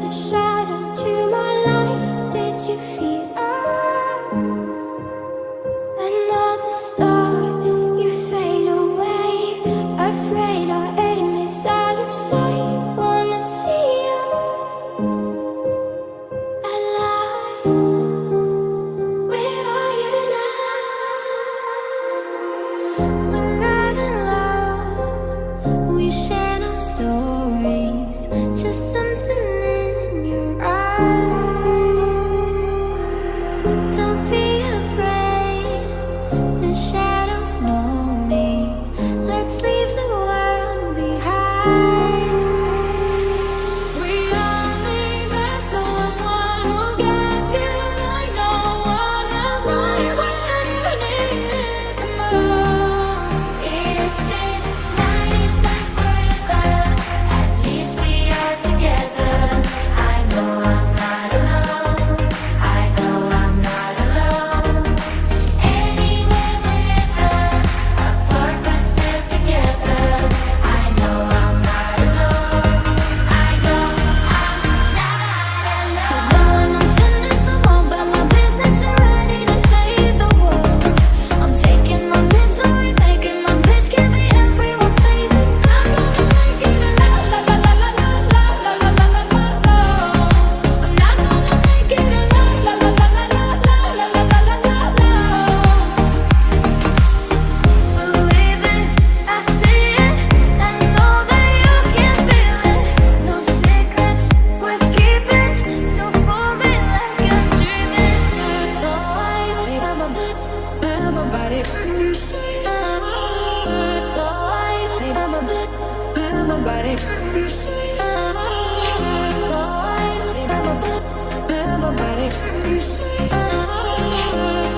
your shadow to my light. Did you feel us? Another star, you fade away. Afraid our aim is out of sight. Wanna see you alive. Where are you now? We're not in love. We share no stories. Just something in your eyes. Don't be afraid. The shadows know me. Let's leave the world behind. We all need that someone who gets you like no one else. Right when you need it the most. If this night is not forever, at least we are together. I know I'm not alone. I know I'm not alone. Anywhere, whenever, apart but still together. I know I'm not alone. I know I'm not alone. So when I'm finished, I'm all about my business and ready to save the world. I'm taking my misery, making my bitch give me everyone's favorite. I'm gonna make it a la la la la la la la la la la la la la. I'm not gonna make it a la la la la la la la la la la la la la. Believe it, I see it, I know that you can feel it. No secrets worth keeping, so for me like I'm dreaming. Everybody, everybody, everybody.